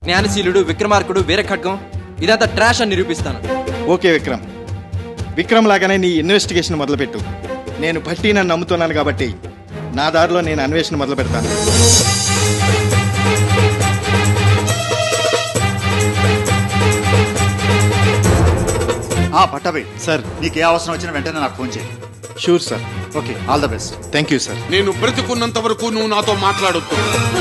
జ్ఞానశీలుడు, విక్రమార్కుడు, వీరఖడ్గం ఇదంతా ట్రాష్ అని నిరూపిస్తాను. ఓకే విక్రమ్ లాగానే నీ ఇన్వెస్టిగేషన్ మొదలుపెట్టు. నేను భట్టి నన్ను నమ్ముతున్నాను కాబట్టి నా దారిలో నేను అన్వేషణ మొదలు పెడతాను. పట్టభి సార్, నీకే అవసరం వచ్చిన వెంటనే నాకు ఫోన్ చేయి. Sure sir. Okay, all the best. Thank you sir. నేను బ్రతికున్నంత వరకు నువ్వు నాతో మాట్లాడొద్దు.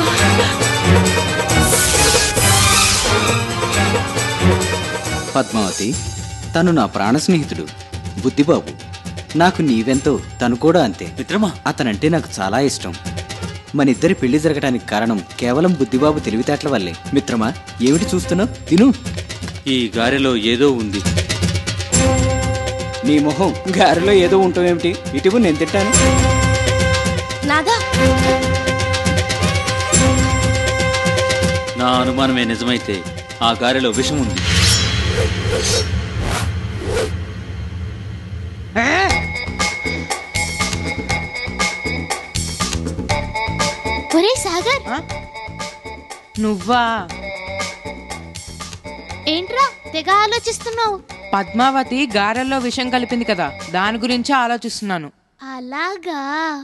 పద్మావతి, తను నా ప్రాణ స్నేహితుడు బుద్ధిబాబు. నాకు నీవెంతో తను కూడా అంతే. మిత్రమా, అతనంటే నాకు చాలా ఇష్టం. మన ఇద్దరి పెళ్లి జరగడానికి కారణం కేవలం బుద్ధిబాబు తెలివితేటల వల్లే. మిత్రమా, ఏమిటి చూస్తున్నావు? తిను. ఈ గారెలో ఏదో ఉంది. నీ మొహం గారెలో ఏదో ఉంటావేమిటి? ఇటువు, నేను తింటాను. నాగా, నా అనుమానమే నిజమైతే ఆ గారెలో విషం ఉంది. ఒరే సాగర్, నువ్వా? ఏంట్రా తెగ ఆలోచిస్తున్నావు? పద్మావతి గారెల్లో విషం కలిపింది కదా, దాని గురించి ఆలోచిస్తున్నాను. అలాగా?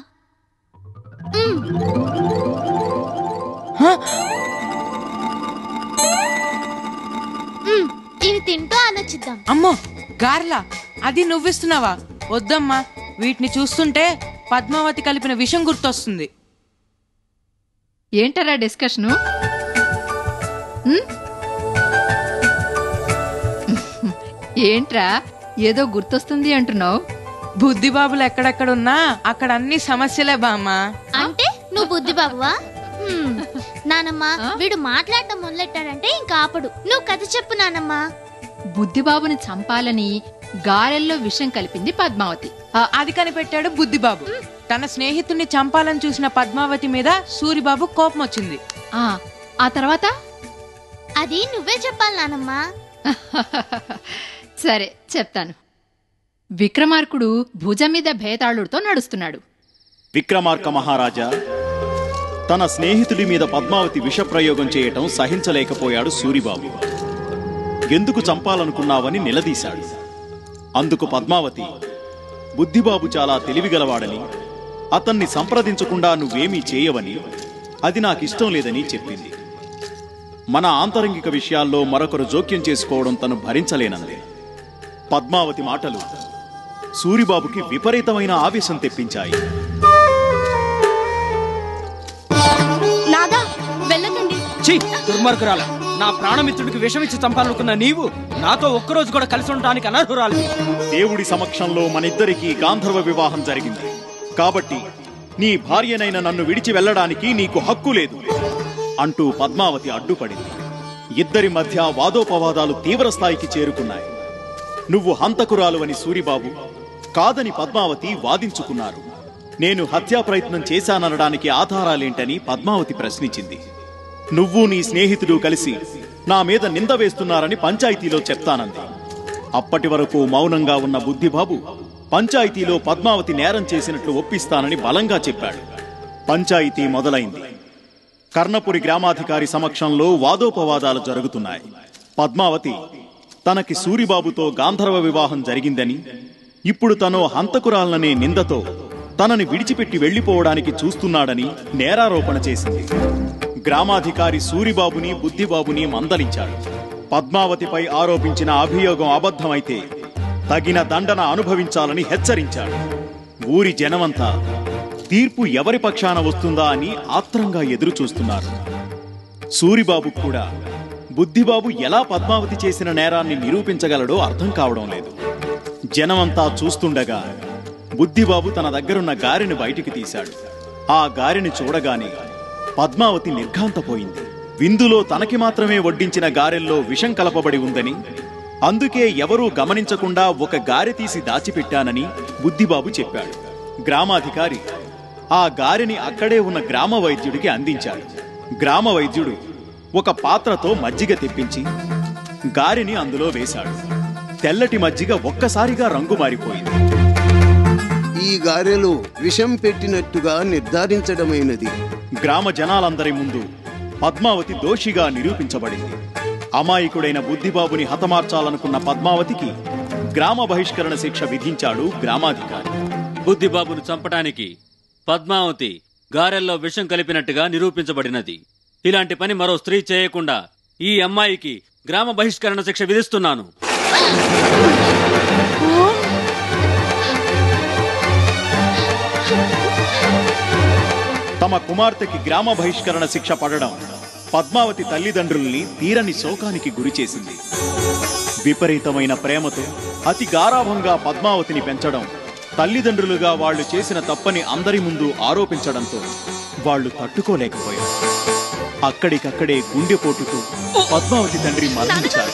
ఇవి తింటూ ఆలోచిద్దాం. అమ్మో, గారెలా? అది నువ్విస్తున్నావా? వద్దమ్మా, వీటిని చూస్తుంటే పద్మావతి కలిపిన విషం గుర్తొస్తుంది. ఏంటరా డిస్కషను? ఏంట్రా ఏదో గుర్తొస్తుంది అంటున్నావు? బుద్ధిబాబులు ఎక్కడెక్కడున్నా అక్కడ అన్ని సమస్యలే బామ్మా. అంటే నువ్వు బుద్ధిబాబువా? నానమ్మా, వీడు మాట్లాడటం మొదలెట్టాడంటే ఇంకా ఆపడు. నువ్వు కథ చెప్పు నానమ్మా. బుద్ధిబాబుని చంపాలని గారెల్లో విషం కలిపింది పద్మావతి. అది కనిపెట్టాడు బుద్ధిబాబు. తన స్నేహితుడిని చంపాలని చూసిన పద్మావతి మీద సూరిబాబు కోపం వచ్చింది. ఆ తర్వాత అది నువ్వే చెప్పాలి నానమ్మా. సరే చెప్తాను. విక్రమార్కుడు భుజం మీద భేతాళుడితో నడుస్తున్నాడు. విక్రమార్క మహారాజా తన స్నేహితుడి మీద పద్మావతి విషప్రయోగం చేయటం సహించలేకపోయాడు సూరిబాబు. ఎందుకు చంపాలనుకున్నావని నిలదీశాడు. అందుకు పద్మావతి, బుద్ధిబాబు చాలా తెలివిగలవాడని, అతన్ని సంప్రదించకుండా నువ్వేమీ చేయవని, అది నాకిష్టం లేదని చెప్పింది. మన ఆంతరంగిక విషయాల్లో మరొకరు జోక్యం చేసుకోవడం తను భరించలేనంది. పద్మావతి మాటలు సూరిబాబుకి విపరీతమైన ఆవేశం తెప్పించాయి. నాగా, వెళ్ళకండి. దుర్మార్గురాల, నా ప్రాణమిత్రుడికి విషమిచ్చి చంపాలనుకున్న నీవు నాతో ఒక్కరోజు కూడా కలిసి ఉండడానికి అనర్హురాలు. దేవుడి సమక్షంలో మనిద్దరికీ గాంధర్వ వివాహం జరిగింది కాబట్టి నీ భార్యనైన నన్ను విడిచి వెళ్ళడానికి నీకు హక్కు లేదు అంటూ పద్మావతి అడ్డుపడింది. ఇద్దరి మధ్య వాదోపవాదాలు తీవ్రస్థాయికి చేరుకున్నాయి. నువ్వు హంతకురాలు అని సూరిబాబు, కాదని పద్మావతి వాదించుకున్నారు. నేను హత్యా ప్రయత్నం చేశాననడానికి ఆధారాలేంటని పద్మావతి ప్రశ్నించింది. నువ్వు నీ స్నేహితుడు కలిసి నా మీద నింద వేస్తున్నారని పంచాయతీలో చెప్తానంది. అప్పటి వరకు మౌనంగా ఉన్న బుద్ధిబాబు పంచాయతీలో పద్మావతి నేరం చేసినట్లు ఒప్పిస్తానని బలంగా చెప్పాడు. పంచాయతీ మొదలైంది. కర్ణపురి గ్రామాధికారి సమక్షంలో వాదోపవాదాలు జరుగుతున్నాయి. పద్మావతి తనకి సూరిబాబుతో గాంధర్వ వివాహం జరిగిందని, ఇప్పుడు తను హంతకురాలనే నిందతో తనని విడిచిపెట్టి వెళ్లిపోవడానికి చూస్తున్నాడని నేరారోపణ చేసింది. గ్రామాధికారి సూరిబాబుని బుద్ధిబాబుని మందలించాడు. పద్మావతిపై ఆరోపించిన అభియోగం అబద్ధమైతే తగిన దండన అనుభవించాలని హెచ్చరించాడు. ఊరి జనమంతా తీర్పు ఎవరి పక్షాన వస్తుందా అని ఆత్రంగా ఎదురు చూస్తున్నారు. సూరిబాబు కూడా బుద్ధిబాబు ఎలా పద్మావతి చేసిన నేరాన్ని నిరూపించగలడో అర్థం కావడం లేదు. జనమంతా చూస్తుండగా బుద్ధిబాబు తన దగ్గరున్న గారెని బయటికి తీశాడు. ఆ గారెని చూడగానే పద్మావతి నిర్ఘాంతపోయింది. విందులో తనకి మాత్రమే వడ్డించిన గారెల్లో విషం కలపబడి ఉందని, అందుకే ఎవరూ గమనించకుండా ఒక గారె తీసి దాచిపెట్టానని బుద్ధిబాబు చెప్పాడు. గ్రామాధికారి ఆ గారెని అక్కడే ఉన్న గ్రామ వైద్యుడికి అందించాడు. గ్రామ వైద్యుడు ఒక పాత్రతో మజ్జిగ తెప్పించి గారెని అందులో వేశాడు. తెల్లటి మజ్జిగ ఒక్కసారిగా రంగు మారిపోయింది. ఈ గారెలో విషం పెట్టినట్టుగా నిర్ధారించడమైనది. గ్రామ జనాలందరి ముందు పద్మావతి దోషిగా నిరూపించబడింది. అమాయకుడైన బుద్ధిబాబుని హతమార్చాలనుకున్న పద్మావతికి గ్రామ బహిష్కరణ శిక్ష విధించాడు గ్రామాధికారి. బుద్ధిబాబును చంపటానికి పద్మావతి గారెల్లో విషం కలిపినట్టుగా నిరూపించబడినది. ఇలాంటి పని మరో స్త్రీ చేయకుండా ఈ అమ్మాయికి గ్రామ బహిష్కరణ శిక్ష విధిస్తున్నాను. తమ కుమార్తెకి గ్రామ బహిష్కరణ శిక్ష పడడం పద్మావతి తల్లిదండ్రుల్ని తీరని శోకానికి గురిచేసింది. విపరీతమైన ప్రేమతో అతి గారాభంగా పద్మావతిని పెంచడం, తల్లిదండ్రులుగా వాళ్లు చేసిన తప్పని అందరి ముందు ఆరోపించడంతో వాళ్లు తట్టుకోలేకపోయారు. అక్కడికక్కడే గుండెపోటుతో పద్మావతి తండ్రి మరణించారు.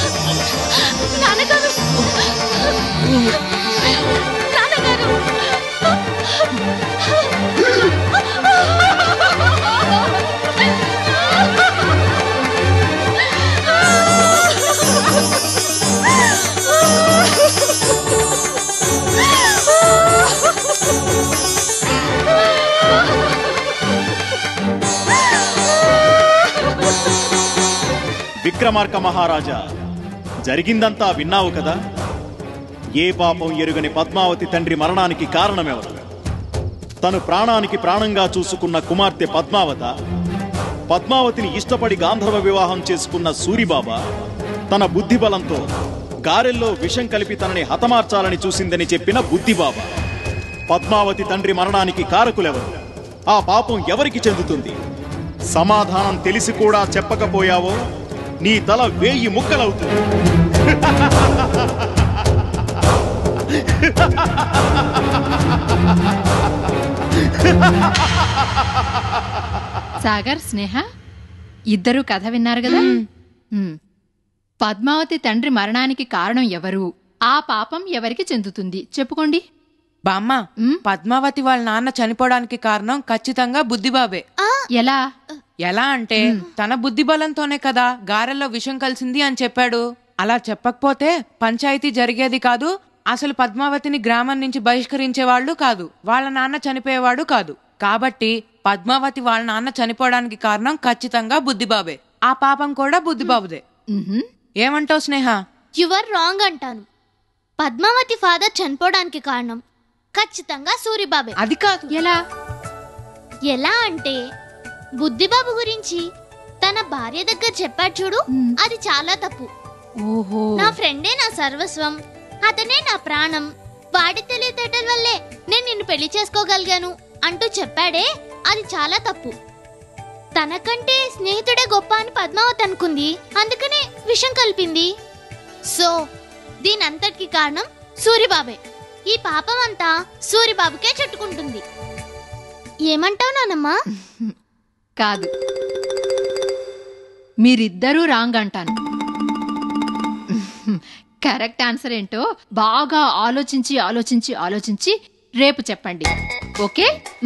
విక్రమార్క మహారాజా, జరిగిందంతా విన్నావు కదా. ఏ పాపం ఎరుగని పద్మావతి తండ్రి మరణానికి కారణమెవరు? తను ప్రాణానికి ప్రాణంగా చూసుకున్న కుమార్తె పద్మావత, పద్మావతిని ఇష్టపడి గాంధర్వ వివాహం చేసుకున్న సూరిబాబా తన బుద్ధిబలంతో గారెల్లో విషం కలిపి తనని హతమార్చాలని చూసిందని చెప్పిన బుద్ధిబాబా. పద్మావతి తండ్రి మరణానికి కారకులెవరు? ఆ పాపం ఎవరికి చెందుతుంది? సమాధానం తెలిసి కూడా చెప్పకపోయావో నీ తల 1000 ముక్కలవుతుంది. సాగర్, స్నేహ ఇద్దరూ కథ విన్నారు కదా. పద్మావతి తండ్రి మరణానికి కారణం ఎవరు? ఆ పాపం ఎవరికి చెందుతుంది? చెప్పుకోండి. బామ్మ, పద్మావతి వాళ్ళ నాన్న చనిపోవడానికి కారణం ఖచ్చితంగా బుద్ధిబాబే. ఎలా? ఎలా అంటే తన బుద్ధి బలంతోనే కదా గారెల్లో విషం కలిసింది అని చెప్పాడు. అలా చెప్పకపోతే పంచాయతీ జరిగేది కాదు. అసలు పద్మావతిని గ్రామం నుంచి బహిష్కరించేవాళ్లు కాదు. వాళ్ళ నాన్న చనిపోయేవాడు కాదు. కాబట్టి పద్మావతి వాళ్ళ నాన్న చనిపోవడానికి కారణం ఖచ్చితంగా బుద్ధిబాబే. ఆ పాపం కూడా బుద్ధిబాబుదే. ఏమంటావు స్నేహ? యువర్ రాంగ్ అంటాను. పద్మావతి ఫాదర్ చనిపోవడానికి కారణం ఖచ్చితంగా సూరిబాబే. అది కాదు. ఎలా? ఎలా అంటే బుద్ధిబాబు గురించి తన భార్య దగ్గర చెప్పాడు చూడు, అది చాలా తప్పు. ఓహో, నా ఫ్రెండే నా సర్వస్వం, అతనే నా ప్రాణం, వాడి తెలివితేటల వల్లే నేను నిన్ను పెళ్లి చేసుకోగలిగాను అంటూ చెప్పాడే, అది చాలా తప్పు. తనకంటే స్నేహితుడే గొప్ప అని పద్మావతి అనుకుంది, అందుకనే విషం కలిపింది. సో దీనంతటికి కారణం సూరిబాబే. ఈ పాపం అంతా సూరిబాబుకే చుట్టుకుంటుంది. ఏమంటావు నానమ్మా? కాదు, మీరిద్దరూ రాంగ్ అంటాను. కరెక్ట్ ఆన్సర్ ఏంటో బాగా ఆలోచించి ఆలోచించి ఆలోచించి రేపు చెప్పండి. ఓకే?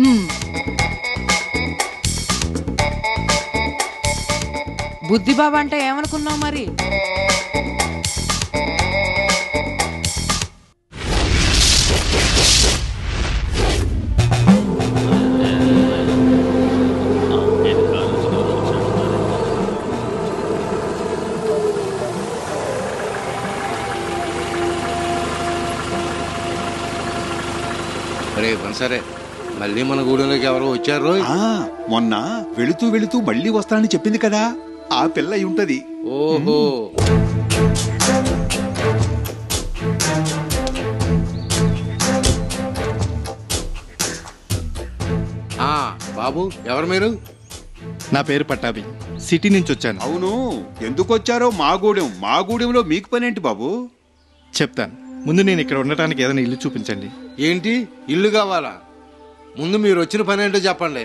బుద్ధిబాబు అంటే ఏమనుకున్నావు మరి? సరే, మళ్ళీ మన గూడెంలోకి ఎవరో వచ్చారు. మొన్న వెళుతూ వెళుతూ మళ్ళీ వస్తానని చెప్పింది కదా, ఆ పిల్ల అయి ఉంటది. ఓహో, బాబు ఎవరు మీరు? నా పేరు పట్టాభి, సిటీ నుంచి వచ్చాను. అవును, ఎందుకు వచ్చారో మా గూడెంలో మీకు పనేంటి బాబు? చెప్తాను. ముందు నేను ఇక్కడ ఉండటానికి ఏదైనా ఇల్లు చూపించండి. ఏంటి ఇల్లు కావాలా? ముందు మీరు వచ్చిన పని ఏంటో చెప్పండి.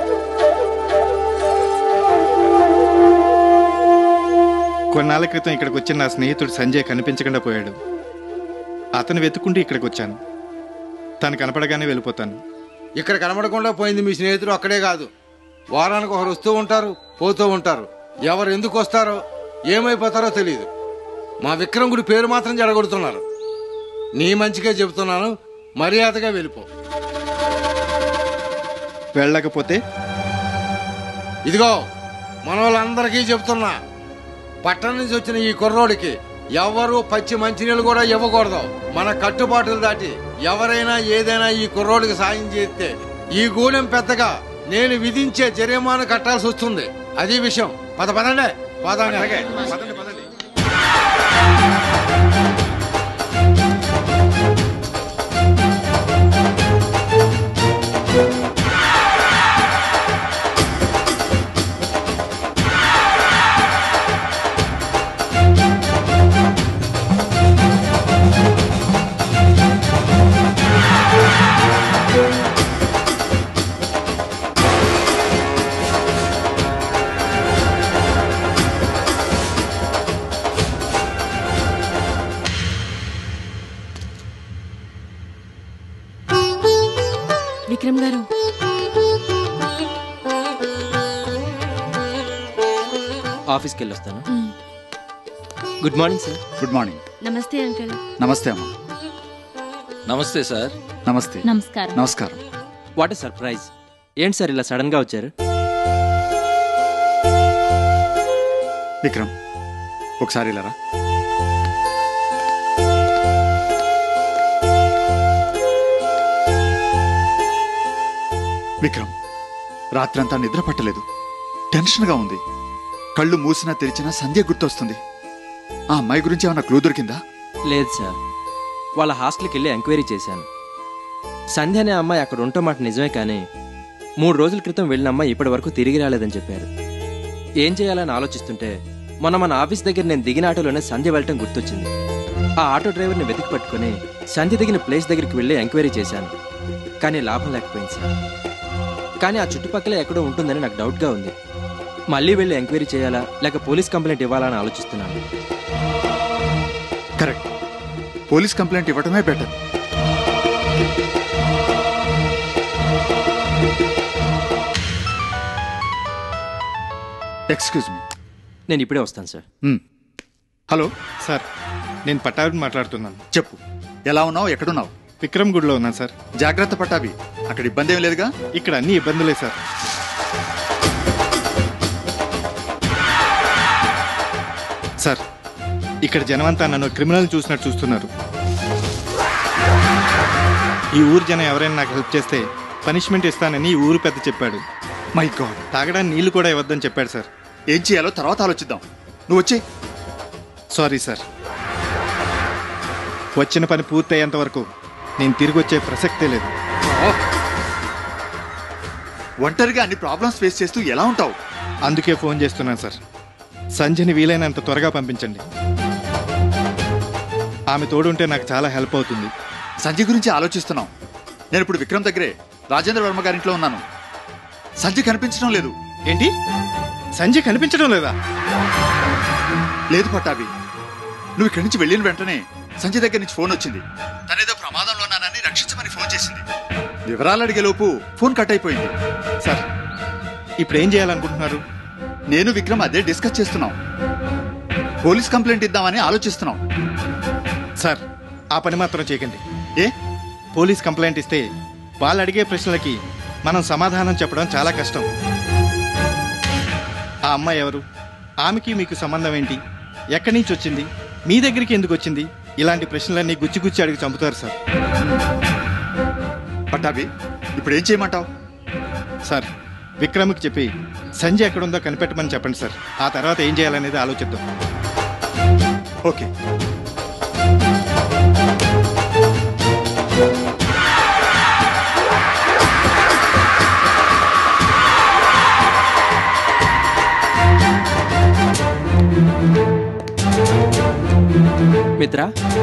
కొన్నాళ్ళ క్రితం ఇక్కడికి వచ్చిన నా స్నేహితుడు సంజయ్ కనిపించకుండా పోయాడు. అతను వెతుక్కుంటూ ఇక్కడికి వచ్చాను. తను కనపడగానే వెళ్ళిపోతాను. ఇక్కడ కనపడకుండా పోయింది మీ స్నేహితుడు అక్కడే కాదు, వారానికి ఒకరు వస్తూ ఉంటారు, పోతూ ఉంటారు. ఎవరు ఎందుకు వస్తారో ఏమైపోతారో తెలియదు. మా విక్రమ్ గుడి పేరు మాత్రం జడగొడుతున్నారు. నీ మంచిగా చెబుతున్నాను, మర్యాదగా వెళ్ళిపో. వెళ్ళకపోతే ఇదిగో మన వాళ్ళందరికీ చెప్తున్నా, పట్టణం నుంచి వచ్చిన ఈ కుర్రోడికి ఎవరు పచ్చి మంచినీళ్ళు కూడా ఇవ్వకూడదు. మన కట్టుబాటులు దాటి ఎవరైనా ఏదైనా ఈ కుర్రోడికి సాయం చేస్తే ఈ గూడెం పెద్దగా నేను విధించే జరిమానా కట్టాల్సి వస్తుంది. అది విషయం. పదండి. విక్రమ్ గారు, ఆఫీస్కి వెళ్ళొస్తాను. Good morning sir. Good morning. నమస్తే అంకుల్. నమస్తే అమ్మా. నమస్తే సార్. నమస్తే. నమస్కారం. నమస్కారం. What a surprise. ఏంటి సార్ ఇలా సడన్ గా వచ్చారు? విక్రమ్, ఒకసారి ఇలా రా. విక్రమ్, రాత్రంతా నిద్ర పట్టలేదు. టెన్షన్గా ఉంది. కళ్ళు మూసినా తెరిచినా సంధ్య గుర్తొస్తుంది. ఆ అమ్మాయి గురించి ఏమన్నా క్లూ దొరికిందా? లేదు సార్. వాళ్ళ హాస్టల్కి వెళ్ళి ఎంక్వైరీ చేశాను. సంధ్య అనే అమ్మాయి అక్కడ ఉండటం మాట నిజమే, కానీ 3 రోజుల క్రితం వెళ్ళిన అమ్మాయి ఇప్పటి వరకు తిరిగి రాలేదని చెప్పారు. ఏం చేయాలని ఆలోచిస్తుంటే మొన్న మన ఆఫీస్ దగ్గర నేను దిగిన ఆటోలోనే సంధ్య వెళ్ళటం గుర్తొచ్చింది. ఆ ఆటో డ్రైవర్ని వెతికి పట్టుకుని సంధ్య దిగిన ప్లేస్ దగ్గరికి వెళ్ళి ఎంక్వైరీ చేశాను. కానీ లాభం లేకపోయింది సార్. కానీ ఆ చుట్టుపక్కల ఎక్కడో ఉంటుందని నాకు డౌట్గా ఉంది. మళ్ళీ వెళ్ళి ఎంక్వైరీ చేయాలా లేక పోలీస్ కంప్లైంట్ ఇవ్వాలా అని ఆలోచిస్తున్నాను. కరెక్ట్. పోలీస్ కంప్లైంట్ ఇవ్వటమే బెటర్. Excuse me. నేను ఇప్పుడే వస్తాను సార్. హలో సార్, నేను పట్టాభిని మాట్లాడుతున్నాను. చెప్పు, ఎలా ఉన్నావు? ఎక్కడున్నావు? విక్రమ్ గుడిలో ఉన్నాను సార్. జాగ్రత్త పట్టాభి, అక్కడ ఇబ్బంది ఏం లేదుగా? ఇక్కడ అన్ని ఇబ్బందులే సార్. సార్, ఇక్కడ జనమంతా నన్ను క్రిమినల్ చూసినట్టు చూస్తున్నారు. ఈ ఊరు జనం ఎవరైనా నాకు హెల్ప్ చేస్తే పనిష్మెంట్ ఇస్తానని ఈ ఊరు పెద్ద చెప్పాడు. My god. తాగడానికి నీళ్లు కూడా ఇవ్వద్దని చెప్పాడు సార్. ఏం చేయాలో తర్వాత ఆలోచిద్దాం. నువ్వు వచ్చి. సారీ సార్, వచ్చిన పని పూర్తయ్యేంత వరకు నేను తిరిగి వచ్చే ప్రసక్తే లేదు. ఒంటరిగా అన్ని ప్రాబ్లమ్స్ ఫేస్ చేస్తూ ఎలా ఉంటావు? అందుకే ఫోన్ చేస్తున్నాను సార్. సంధ్యని వీలైనంత త్వరగా పంపించండి. ఆమె తోడుంటే నాకు చాలా హెల్ప్ అవుతుంది. సంజయ్ గురించి ఆలోచిస్తున్నాం. నేను ఇప్పుడు విక్రమ్ దగ్గరే రాజేంద్ర వర్మ గారింట్లో ఉన్నాను. సంజయ్ కనిపించడం లేదు. ఏంటి? సంజయ్ కనిపించడం లేదా? లేదు పట్టాభి, నువ్వు ఇక్కడి నుంచి వెళ్ళిన వెంటనే సంజయ్ దగ్గర నుంచి ఫోన్ వచ్చింది. తనేదో ప్రమాదంలో ఉన్నానని రక్షించమని ఫోన్ చేసింది. వివరాలు అడిగేలోపు ఫోన్ కట్ అయిపోయింది. సార్, ఇప్పుడు ఏం చేయాలనుకుంటున్నారు? నేను విక్రమ్ అదే డిస్కస్ చేస్తున్నాం. పోలీస్ కంప్లైంట్ ఇద్దామని ఆలోచిస్తున్నాం. సార్, ఆ పని మాత్రం చేయకండి. ఏ? పోలీస్ కంప్లైంట్ ఇస్తే వాళ్ళు అడిగే ప్రశ్నలకి మనం సమాధానం చెప్పడం చాలా కష్టం. ఆ అమ్మాయి ఎవరు? ఆమెకి మీకు సంబంధం ఏంటి? ఎక్కడి నుంచి వచ్చింది? మీ దగ్గరికి ఎందుకు వచ్చింది? ఇలాంటి ప్రశ్నలన్నీ గుచ్చి గుచ్చి అడిగి చంపుతారు సార్. పట్టాభి, ఇప్పుడు ఏం చేయమంటావు? సార్, విక్రమ్కి చెప్పి సంజయ్ ఎక్కడుందో కనిపెట్టమని చెప్పండి సార్. ఆ తర్వాత ఏం చేయాలనేది ఆలోచిద్దాం. ఓకే. మిత్ర,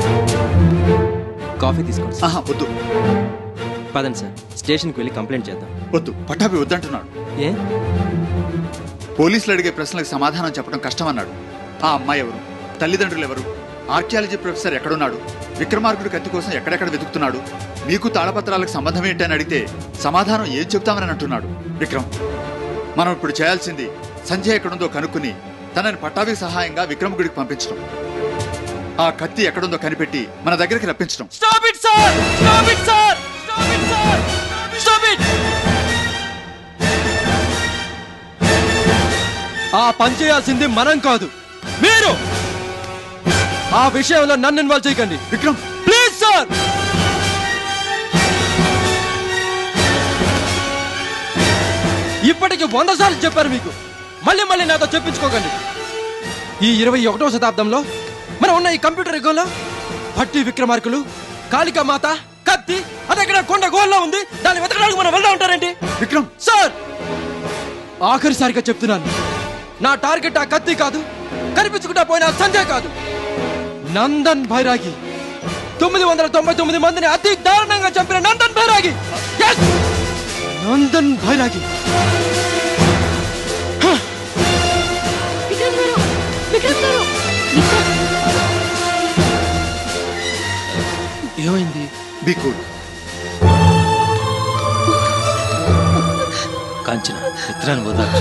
కాఫీ తీసుకోండి. వద్దు. పదండి సార్, స్టేషన్కి వెళ్ళి కంప్లైంట్ చేద్దాం. వద్దు, పట్టాభి వద్దంటున్నాడు. ఏ? పోలీసులు అడిగే ప్రశ్నలకు సమాధానం చెప్పడం కష్టం అన్నాడు. ఆ అమ్మాయి ఎవరు? తల్లిదండ్రులు ఎవరు? ఆర్కియాలజీ ప్రొఫెసర్ ఎక్కడున్నాడు? విక్రమార్కుడు కత్తి కోసం ఎక్కడెక్కడ వెతుకుతున్నాడు? మీకు తాళపత్రాలకు సంబంధం ఏంటి అని అడిగితే సమాధానం ఏం చెప్తామని అంటున్నాడు. విక్రమ్, మనం ఇప్పుడు చేయాల్సింది సంజయ్ ఎక్కడుందో కనుక్కుని తనని పట్టాభి సహాయంగా విక్రమ్ గుడికి పంపించడం. ఆ కత్తి ఎక్కడుందో కనిపెట్టి మన దగ్గరికి రప్పించడం. Stop it, sir! Stop it, sir! Stop it, sir! Stop it! ఆ పని చేయాల్సింది మనం కాదు, మీరు. ఆ విషయంలో నన్ను ఇన్వాల్వ్ చేయకండి. Vikram please sir. ఇప్పటికి 100 సార్లు చెప్పారు మీకు, మళ్ళీ మళ్ళీ నాతో చెప్పించుకోకండి. ఈ 21వ శతాబ్దంలో మనం ఉన్న ఈ కంప్యూటర్ యుగంలో భట్టి విక్రమార్కులు, కాళికామాత, కత్తి అదెక్కడ కొండ గోల్లో ఉంది, దాన్ని వెతకడానికి మనం వెళ్దా ఉంటారేంటి? విక్రమ్ సార్, ఆఖరిసారిగా చెప్తున్నాను, నా టార్గెట్ ఆ కత్తి కాదు, కనిపించుకుంటా పోయిన సంజయ్ కాదు, నందన్ బైరాగి. 999 మందిని అతి దారుణంగా చంపిన నందన్ బైరాగి. నందన్ బైరాగి. ఏమైంది? Be cool. కాంచన, మిత్రాన్ని వదలచ్చు.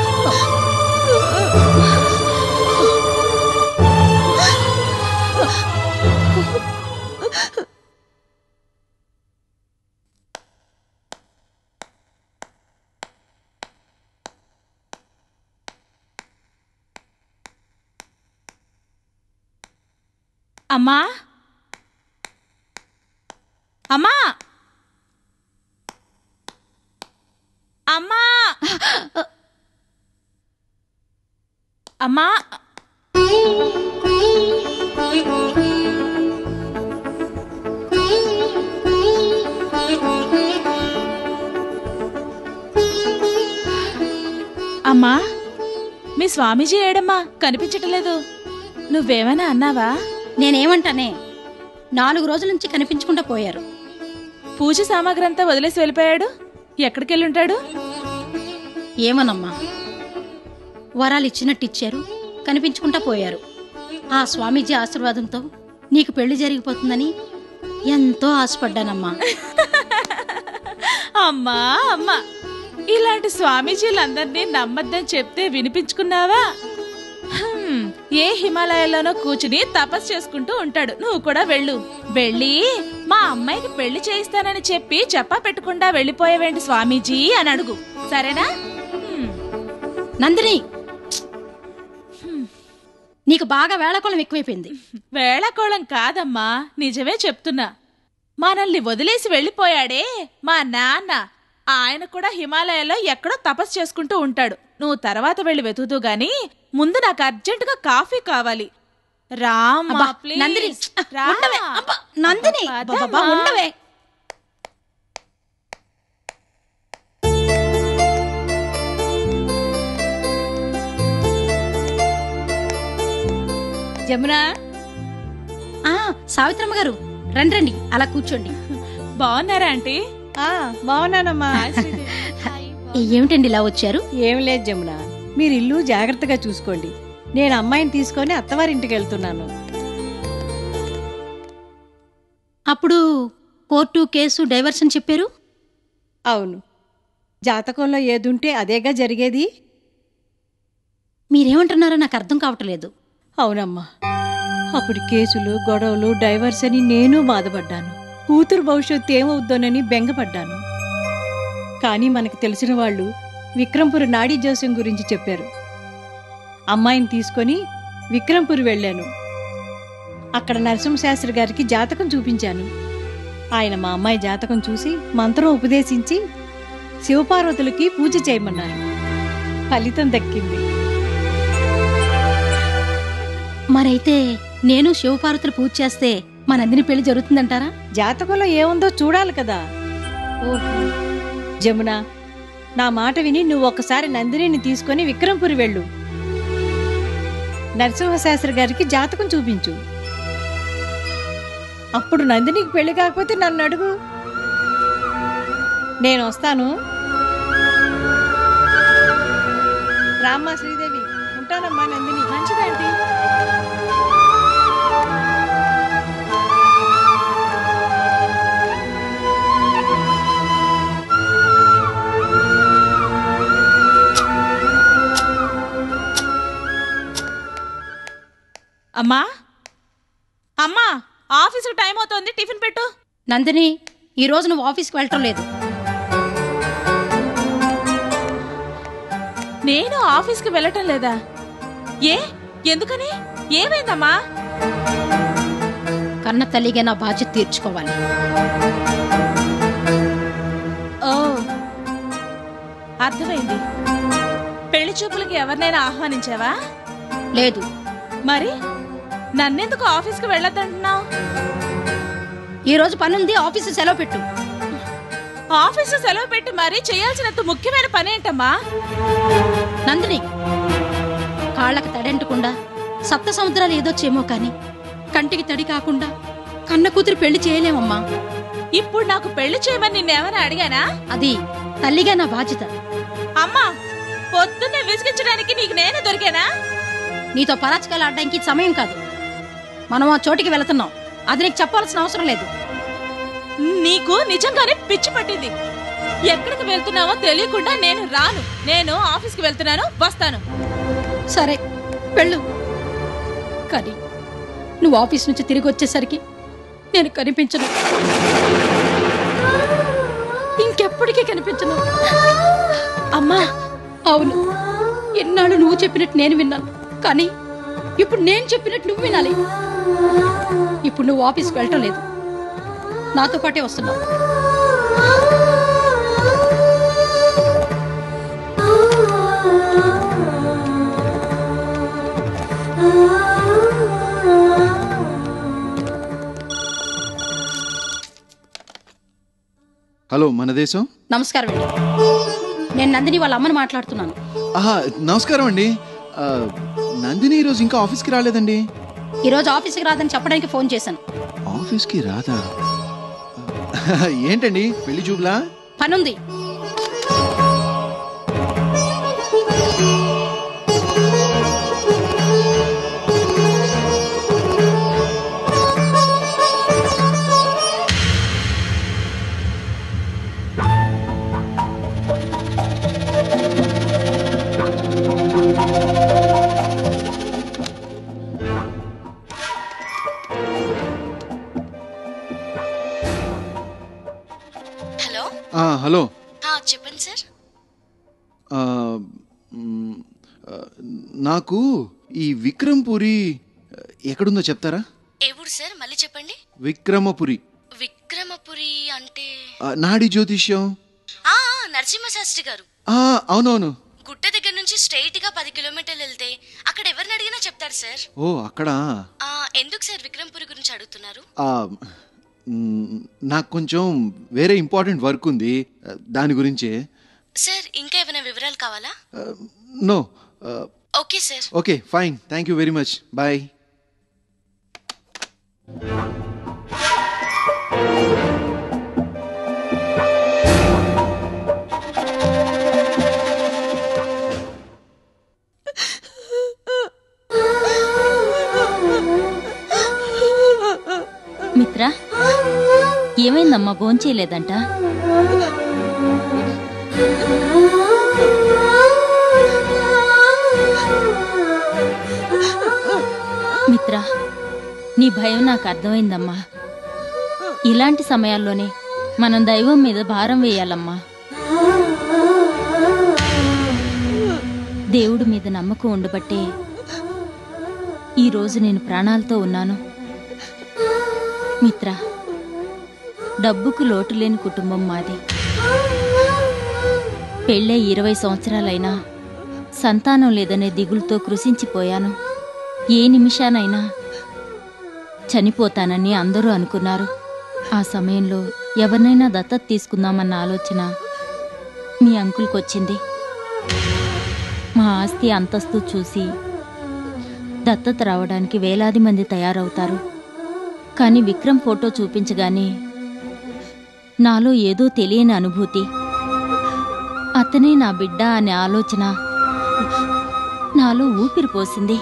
అమ్మా, అమ్మా, అమ్మా, అమ్మా. అమ్మా, మీ స్వామీజీ ఏడమ్మా, కనిపించటలేదు. నువ్వేమైనా అన్నావా? నేనేమంటానే, 4 రోజుల నుంచి కనిపించకుండా పోయారు. పూజ సామాగ్రి అంతా వదిలేసి వెళ్ళిపోయాడు. ఎక్కడికెళ్ళుంటాడు? ఏమోనమ్మా, వరాలు ఇచ్చినట్టు ఇచ్చారు, కనిపించకుండా పోయారు. ఆ స్వామీజీ ఆశీర్వాదంతో నీకు పెళ్లి జరిగిపోతుందని ఎంతో ఆశపడ్డానమ్మా. అమ్మా అమ్మా, ఇలాంటి స్వామీజీలందరినీ నమ్మద్దని చెప్తే వినిపించుకున్నావా? ఏ హిమాలయాల్లోనో కూర్చుని తపస్సు చేసుకుంటూ ఉంటాడు. నువ్వు కూడా వెళ్ళు. వెళ్ళి మా అమ్మాయికి పెళ్లి చేయిస్తానని చెప్పి చెప్పా పెట్టకుండా వెళ్ళిపోయావేంటి స్వామీజీ అని అడుగు, సరేనా? నందిని, నీకు బాగా వేళకోళం ఎక్కువైపోయింది. వేళకోళం కాదమ్మా, నిజమే చెప్తున్నా. మనల్ని వదిలేసి వెళ్ళిపోయాడే మా నాన్న, ఆయన కూడా హిమాలయాల్లో ఎక్కడో తపస్సు చేసుకుంటూ ఉంటాడు. నువ్వు తర్వాత వెళ్ళి వెతుకుతూ గాని ముందు నాకు అర్జెంటుగా కాఫీ కావాలి. రామ్మా ప్లీజ్. నందిని, ఉండవే. అబ్బా, నందిని, ఉండవే. జమున. సావిత్రమ్మ గారు, రండి రండి, అలా కూర్చోండి. బాగున్నారా ఆంటీ? బాగున్నానమ్మా. ఏమిటండి ఇలా వచ్చారు? ఏం లేదు జమున, మీరు ఇల్లు జాగ్రత్తగా చూసుకోండి. నేను అమ్మాయిని తీసుకొని అత్తవారింటికి వెళ్తున్నాను. అప్పుడు కోర్టు, కేసు, డైవర్స్ అని చెప్పారు. అవును, జాతకంలో ఏదుంటే అదేగా జరిగేది. మీరేమంటున్నారో నాకు అర్థం కావట్లేదు. అవునమ్మా, అప్పుడు కేసులు, గొడవలు, డైవర్స్ అని నేను బాధపడ్డాను. కూతురు భవిష్యత్తు ఏమవుద్దోనని బెంగపడ్డాను. కానీ మనకు తెలిసిన వాళ్ళు విక్రంపూర్ నాడీ జోస్యం గురించి చెప్పారు. అమ్మాయిని తీసుకొని విక్రంపూర్ వెళ్ళాను. అక్కడ నరసింహశాస్త్రి గారికి జాతకం చూపించాను. ఆయన మా అమ్మాయి జాతకం చూసి మంత్రం ఉపదేశించి శివపార్వతులకి పూజ చేయమన్నారు. ఫలితం దక్కింది. మరైతే నేను శివపార్వతులు పూజ చేస్తే మా నందిని పెళ్లి జరుగుతుందంటారా? జాతకంలో ఏముందో చూడాలి కదా. ఓహో జమున, నా మాట విని నువ్వు ఒకసారి నందినిని తీసుకొని విక్రంపూర్ వెళ్ళు. నరసింహశాస్త్రి గారికి జాతకం చూపించు. అప్పుడు నందినికి పెళ్లి కాకపోతే నన్ను అడుగు, నేను వస్తాను. రామ్మా శ్రీదేవి, ఉంటానమ్మా. నందిని మంచిదండి. అమ్మా అమ్మా, ఆఫీసుకు టైం అవుతోంది, టిఫిన్ పెట్టు. నందిని, ఈ రోజు నువ్వు ఆఫీస్కి వెళ్ళటం లేదు. నేను ఆఫీస్కి వెళ్ళటం లేదా? ఎందుకని? ఏమైందమ్మా? కన్న తల్లిగా నా బాధ్యత తీర్చుకోవాలి. ఓ, అర్థమైంది. పెళ్లి చూపులకి ఎవరినైనా ఆహ్వానించావా? లేదు. మరి నన్నెందుకు ఆఫీస్కి వెళ్ళొద్దంటున్నావు? ఈ రోజు పనుంది, ఆఫీసు సెలవు పెట్టు. ఆఫీసు సెలవు పెట్టి మరీ చేయాల్సినంత ముఖ్యమైన పని ఏంటమ్మా? నందిని, కాళ్ళకి తడంటకుండా సప్త సముద్రాలు ఏదొచ్చేమో కాని కంటికి తడి కాకుండా కన్న కూతురు పెళ్లి చేయలేమమ్మా. ఇప్పుడు నాకు పెళ్లి చేయమని నిన్నేమైనా అడిగానా? అది తల్లిగా నా బాధ్యత. అమ్మా, పొద్దున్నే విసిగించడానికి నీకు నేను దొరికానా? నీతో పరాచకాలు ఆడడానికి సమయం కాదు. మనం ఆ చోటికి వెళుతున్నాం, అది నీకు చెప్పాల్సిన అవసరం లేదు. నీకు నిజంగానే పిచ్చి పట్టింది. ఎక్కడికి వెళ్తున్నావో తెలియకుండా నేను రాను. నేను ఆఫీస్కి వెళ్తున్నాను, వస్తాను. సరే వెళ్ళు. కానీ నువ్వు ఆఫీస్ నుంచి తిరిగి వచ్చేసరికి నేను కనిపించను, ఇంకెప్పటికీ కనిపించను. అమ్మా, అవును, ఎన్నాళ్ళు నువ్వు చెప్పినట్టు నేను విన్నాను, కానీ ఇప్పుడు నేను చెప్పినట్టు నువ్వు వినాలి. ఇప్పుడు నువ్వు ఆఫీస్కి వెళ్ళటం లేదు, నాతో పాటే వస్తున్నావు. హలో, మన దేశం. నమస్కారం అండి, నేను నందిని వాళ్ళ అమ్మని మాట్లాడుతున్నాను. నమస్కారం అండి. నందిని ఈరోజు ఇంకా ఆఫీస్కి రాలేదండి. ఈరోజు ఆఫీస్కి రాదని చెప్పడానికి ఫోన్ చేశాను. ఆఫీస్కి రాదా? ఏంటండి, పెళ్లి చూపులా? పనుంది. హలో. చెప్పండి సార్. నాకు ఈ విక్రమపురి ఎక్కడుందో చెప్తారా? ఏ ఊరు సార్? మళ్ళీ చెప్పండి. విక్రమపురి. విక్రమపురి అంటే నాడి జ్యోతిష్యం. నరసింహశాస్త్రి గారు. అవునవును. గుట్ట దగ్గర నుంచి స్ట్రైట్ గా 10 కిలోమీటర్లు వెళ్తే అక్కడ ఎవరిని అడిగినా చెప్తారు సార్. ఓ, అక్కడ. ఎందుకు సార్ విక్రమపురి గురించి అడుగుతున్నారు? నాకు కొంచెం వేరే ఇంపార్టెంట్ వర్క్ ఉంది, దాని గురించే. సార్, ఇంకా ఏమైనా వివరాలు కావాలా? No. Okay sir. Okay, fine. Thank you very much. Bye. Mitra, ఏమైందమ్మా? భోంచేయలేదంట? మిత్ర, నీ భయం నాకు అర్థమైందమ్మా. ఇలాంటి సమయాల్లోనే మనం దైవం మీద భారం వేయాలమ్మా. దేవుడి మీద నమ్మకం ఉండబట్టే ఈరోజు నేను ప్రాణాలతో ఉన్నాను. మిత్ర, డబ్బుకు లోటు లేని కుటుంబం మాది. పెళ్ళై 20 సంవత్సరాలైనా సంతానం లేదనే దిగులుతో కృశించిపోయాను. ఏ నిమిషానైనా చనిపోతానని అందరూ అనుకున్నారు. ఆ సమయంలో ఎవరినైనా దత్తత తీసుకుందామన్న ఆలోచన మీ అంకుల్కొచ్చింది. మా ఆస్తి అంతస్తు చూసి దత్తత రావడానికి వేలాది మంది తయారవుతారు. కానీ విక్రమ్ ఫోటో చూపించగానే నాలో ఏదో తెలియని అనుభూతి. అతనే నా బిడ్డ అనే ఆలోచన నాలో ఊపిరిపోసింది.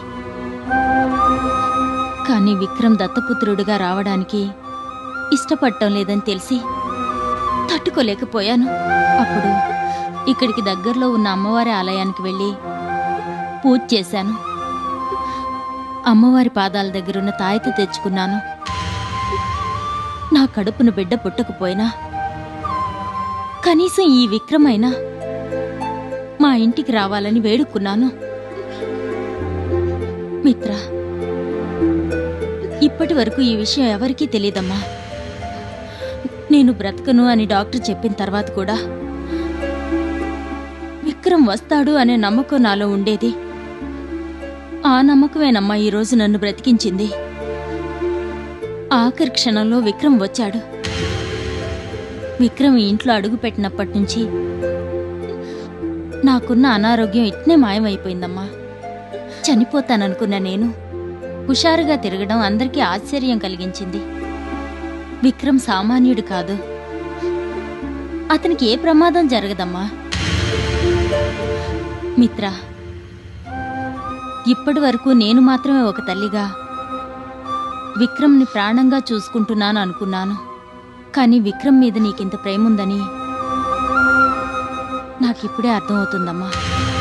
కానీ విక్రమ్ దత్తపుత్రుడిగా రావడానికి ఇష్టపడటం లేదని తెలిసి తట్టుకోలేకపోయాను. అప్పుడు ఇక్కడికి దగ్గరలో ఉన్న అమ్మవారి ఆలయానికి వెళ్ళి పూజ చేశాను. అమ్మవారి పాదాల దగ్గరున్న తాయెత్తు తెచ్చుకున్నాను. నా కడుపును బిడ్డ పుట్టకపోయినా కనీసం ఈ విక్రమైనా మా ఇంటికి రావాలని వేడుకున్నాను. మిత్ర, ఇప్పటి వరకు ఈ విషయం ఎవరికీ తెలీదమ్మా. నేను బ్రతకను అని డాక్టర్ చెప్పిన తర్వాత కూడా విక్రమ్ వస్తాడు అనే నమ్మకం నాలో ఉండేది. ఆ నమ్మకమేనమ్మా ఈరోజు నన్ను బ్రతికించింది. ఆఖరి క్షణంలో విక్రమ్ వచ్చాడు. విక్రమ్ ఇంట్లో అడుగుపెట్టినప్పటి నుంచి నాకున్న అనారోగ్యం ఇట్నే మాయమైపోయిందమ్మా. చనిపోతాననుకున్న నేను హుషారుగా తిరగడం అందరికీ ఆశ్చర్యం కలిగించింది. విక్రమ్ సామాన్యుడు కాదు. అతనికి ఏ ప్రమాదం జరగదమ్మా. మిత్ర, ఇప్పటి వరకు నేను మాత్రమే ఒక తల్లిగా విక్రమ్ని ప్రాణంగా చూసుకుంటున్నాను అనుకున్నాను. కానీ విక్రమ్ మీద నీకింత ప్రేముందని నాకిప్పుడే అర్థమవుతుందమ్మా.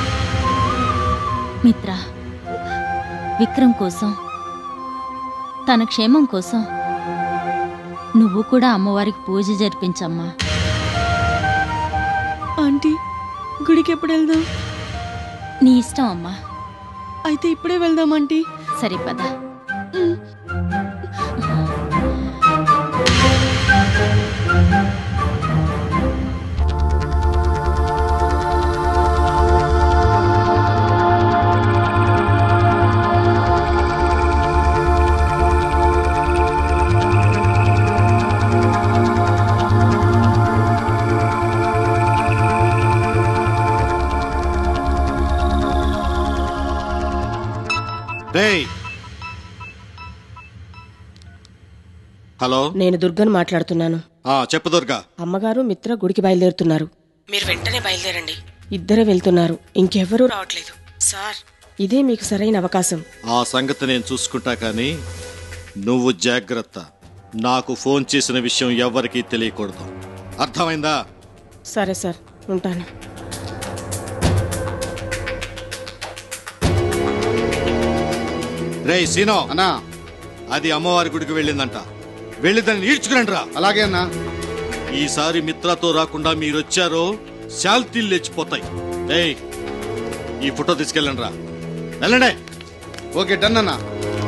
మిత్ర, విక్రమ్ కోసం, తన క్షేమం కోసం నువ్వు కూడా అమ్మవారికి పూజ జరిపించమ్మా. ఆంటీ, గుడికి ఎప్పుడు వెళ్దాం? నీ ఇష్టం అమ్మా. అయితే ఇప్పుడే వెళ్దాం ఆంటీ. సరే పద. హలో, నేను దుర్గను మాట్లాడుతున్నాను. చెప్పు దుర్గా. అమ్మగారు మిత్ర గుడికి బయలుదేరుతున్నారు. మీరు వెంటనే బయలుదేరండి. ఇద్దరే వెళ్తున్నారు, ఇంకెవ్వరూ రావట్లేదు. సార్, ఇదే మీకు సరైన అవకాశం. ఆ సంగతి నేను చూసుకుంటా, కానీ నువ్వు జాగ్రత్త. నాకు ఫోన్ చేసిన విషయం ఎవ్వరికీ తెలియకూడదు. అర్థమైందా? సరే సార్, ఉంటాను. రే సీనో అన్నా, అది అమ్మవారి గుడికి వెళ్ళిందంట. వెళ్ళి దాన్ని ఈడ్చుకురండి రా. అలాగే అన్నా. ఈసారి మిత్రతో రాకుండా మీరొచ్చారో శాల్తీలు లేచిపోతాయి. ఏయ్, ఈ ఫోటో తీసుకెళ్ళండి రా. వెళ్ళండి. ఓకే, డన్ అన్నా.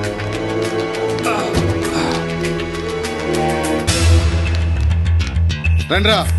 రండి రా.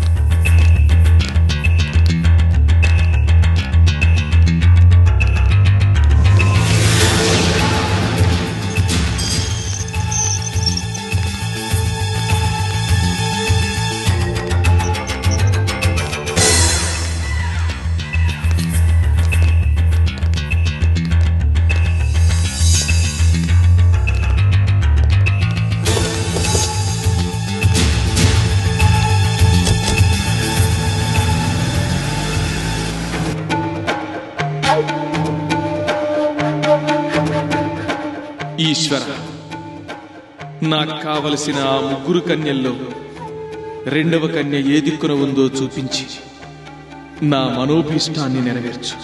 ఈశ్వర, నాకు కావలసిన ఆ ముగ్గురు కన్యల్లో రెండవ కన్య ఏ దిక్కున ఉందో చూపించి నా మనోభీష్టాన్ని నెరవేర్చు.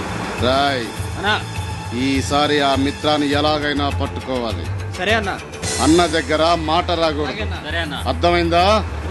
రాయ్, ఈసారి ఆ మిత్రాన్ని ఎలాగైనా పట్టుకోవాలి. సరే అన్నా. అన్న దగ్గర మాట రాకూడదు, అర్థమైందా?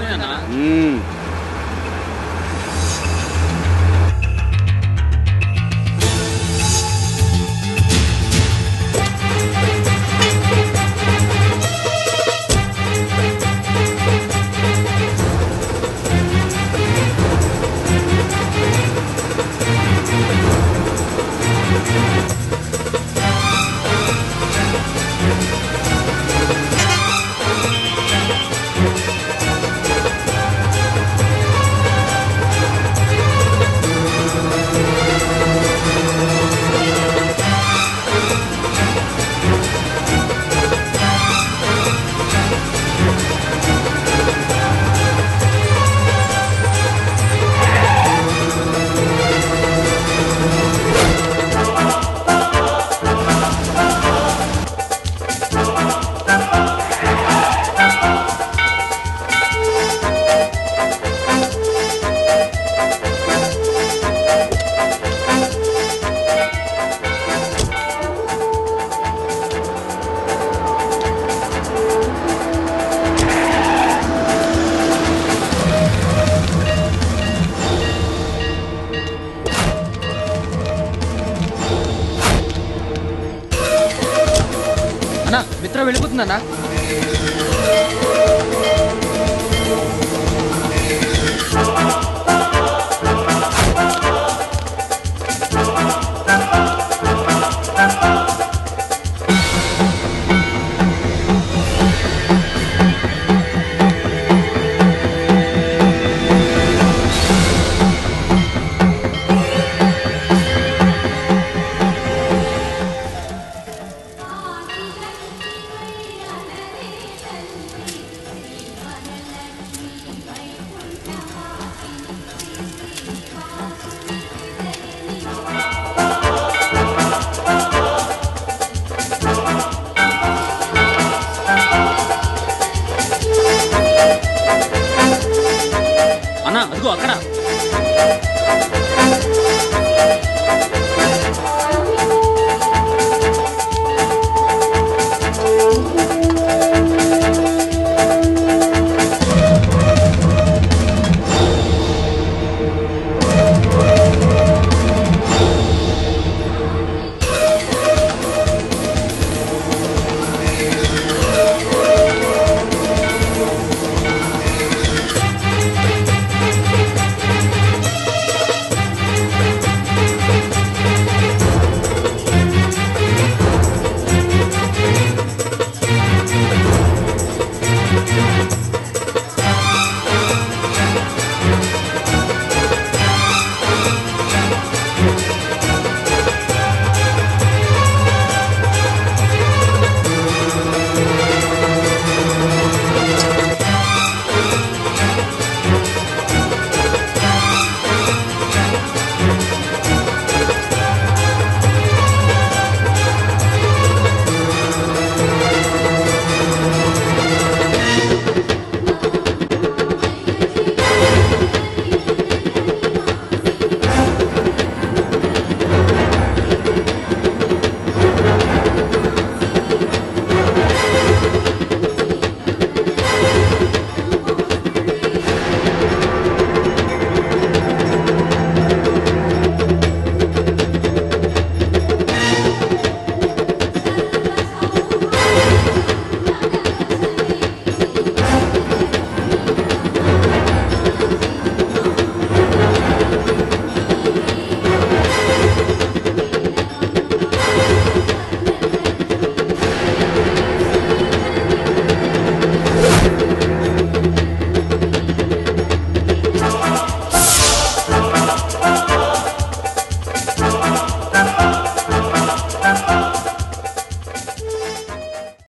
అన్నా మిత్ర వెళ్ళిపోతుందన్నా. అన్నా అదిగో అక్కడ